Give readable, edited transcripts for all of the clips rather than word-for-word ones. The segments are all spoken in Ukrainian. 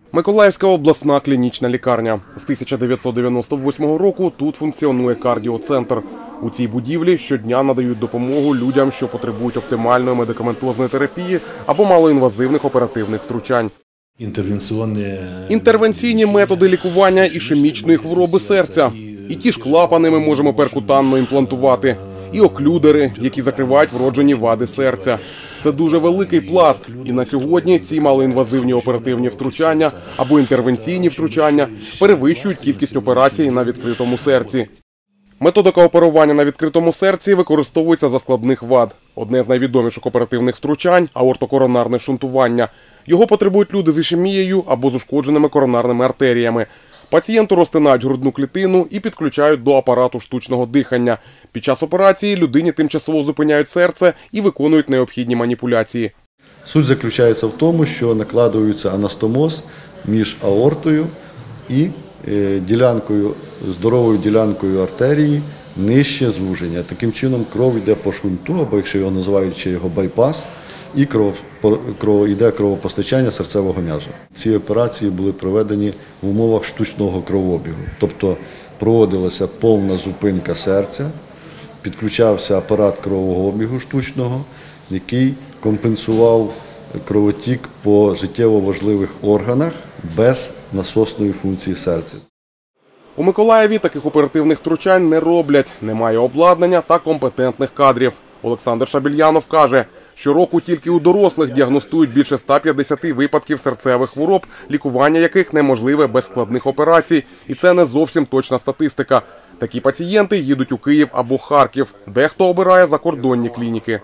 Миколаївська обласна клінічна лікарня. З 1998 року тут функціонує кардіоцентр. У цій будівлі щодня надають допомогу людям, що потребують оптимальної медикаментозної терапії або малоінвазивних оперативних втручань. Інтервенційні методи лікування ішемічної хвороби серця. І ті ж клапани ми можемо перкутанно імплантувати. І оклюдери, які закривають вроджені вади серця. Це дуже великий пласт. І на сьогодні ці малоінвазивні оперативні втручання або інтервенційні втручання перевищують кількість операцій на відкритому серці. Методика оперування на відкритому серці використовується за складних вад. Одне з найвідоміших оперативних втручань – аортокоронарне шунтування. Його потребують люди з ішемією або з ушкодженими коронарними артеріями. Пацієнту розтинають грудну клітину і підключають до апарату штучного дихання. Під час операції людині тимчасово зупиняють серце і виконують необхідні маніпуляції. Суть заключається в тому, що накладується анастомоз між аортою і здоровою ділянкою артерії нижче звуження. Таким чином кров йде по шунту, або якщо його називають ще його байпас, і йде кровопостачання серцевого м'язу. Ці операції були проведені в умовах штучного кровообігу. Тобто проводилася повна зупинка серця, підключався апарат кровообігу штучного, який компенсував кровотік по життєво важливих органах без насосної функції серця. У Миколаєві таких оперативних втручань не роблять, немає обладнання та компетентних кадрів. Олександр Шабільянов каже, щороку тільки у дорослих діагностують більше 150 випадків серцевих хвороб, лікування яких неможливе без складних операцій. І це не зовсім точна статистика. Такі пацієнти їдуть у Київ або Харків, дехто обирає закордонні клініки.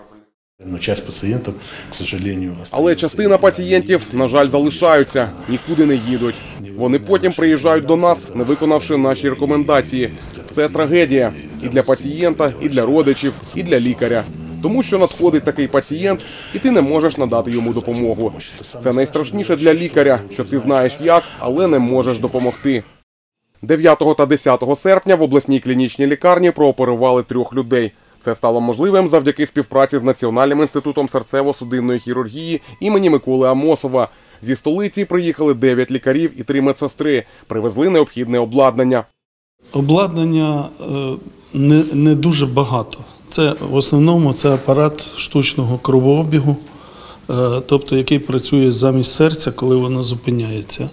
Але частина пацієнтів, на жаль, залишаються, нікуди не їдуть. Вони потім приїжджають до нас, не виконавши наші рекомендації. Це трагедія і для пацієнта, і для родичів, і для лікаря. Тому що надходить такий пацієнт, і ти не можеш надати йому допомогу. Це найстрашніше для лікаря, що ти знаєш як, але не можеш допомогти. 9 та 10 серпня в обласній клінічній лікарні прооперували 3 людей. Це стало можливим завдяки співпраці з Національним інститутом серцево-судинної хірургії імені Миколи Амосова. Зі столиці приїхали 9 лікарів і 3 медсестри. Привезли необхідне обладнання. Обладнання не дуже багато. Це в основному це апарат штучного кровообігу, тобто який працює замість серця, коли воно зупиняється.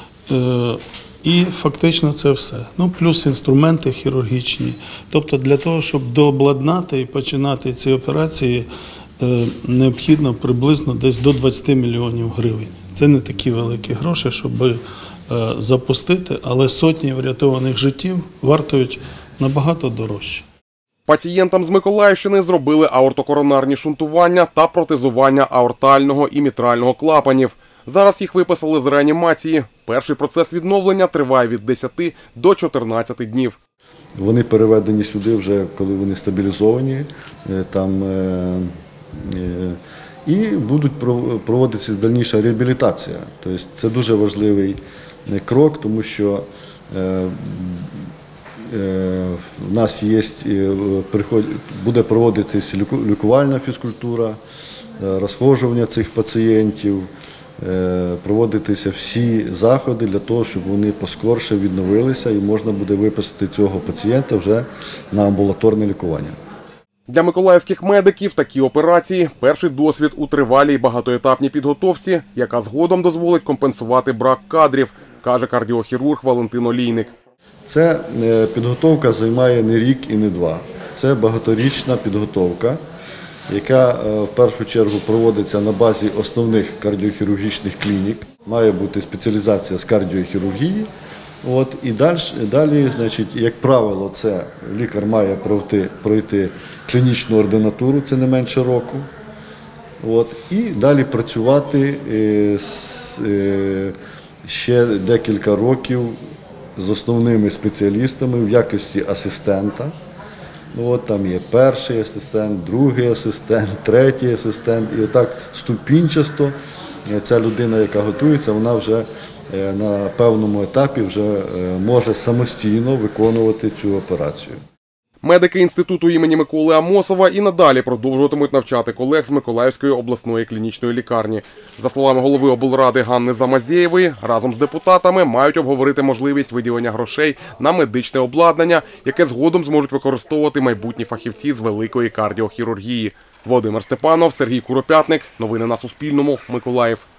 І фактично це все. Плюс інструменти хірургічні. Тобто для того, щоб дообладнати і починати ці операції, необхідно приблизно десь до 20 мільйонів гривень. Це не такі великі гроші, щоб запустити, але сотні врятованих життів вартують набагато дорожче. Пацієнтам з Миколаївщини зробили аортокоронарні шунтування та протезування аортального і мітрального клапанів. Зараз їх виписали з реанімації. Перший процес відновлення триває від 10 до 14 днів. Вони переведені сюди вже, коли вони стабілізовані, і будуть проводитися дальніша реабілітація. Тобто це дуже важливий крок, тому що у нас буде проводитися лікувальна фізкультура, розхожування цих пацієнтів, проводитися всі заходи для того, щоб вони поскорше відновилися і можна буде виписати цього пацієнта вже на амбулаторне лікування. Для миколаївських медиків такі операції – перший досвід у тривалій багатоетапній підготовці, яка згодом дозволить компенсувати брак кадрів, каже кардіохірург Валентин Олійник. Ця підготовка займає не рік і не 2. Це багаторічна підготовка, яка в першу чергу проводиться на базі основних кардіохірургічних клінік. Має бути спеціалізація з кардіохірургії. І далі, як правило, це лікар має пройти клінічну ординатуру, це не менше року. І далі працювати ще декілька років з основними спеціалістами в якості асистента. Там є перший асистент, другий асистент, третій асистент. І отак ступінчасто ця людина, яка готується, вона вже на певному етапі вже може самостійно виконувати цю операцію. Медики інституту імені Миколи Амосова і надалі продовжуватимуть навчати колег з Миколаївської обласної клінічної лікарні. За словами голови облради Ганни Замазєєвої, разом з депутатами мають обговорити можливість виділення грошей на медичне обладнання, яке згодом зможуть використовувати майбутні фахівці з великої кардіохірургії. Володимир Степанов, Сергій Куропятник. Новини на Суспільному. Миколаїв.